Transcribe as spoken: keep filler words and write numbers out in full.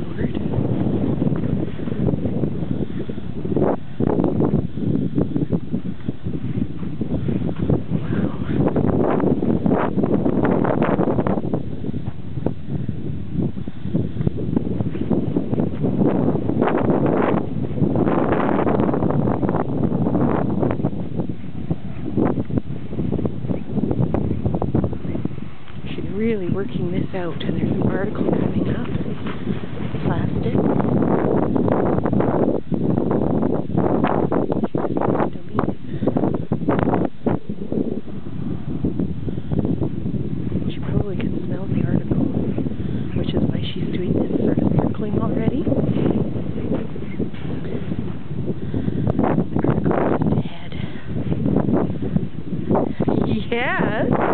forward. Really working this out, and there's an article coming up. Plastic. She probably can smell the article, which is why she's doing this sort of circling already. The article is dead. Yes!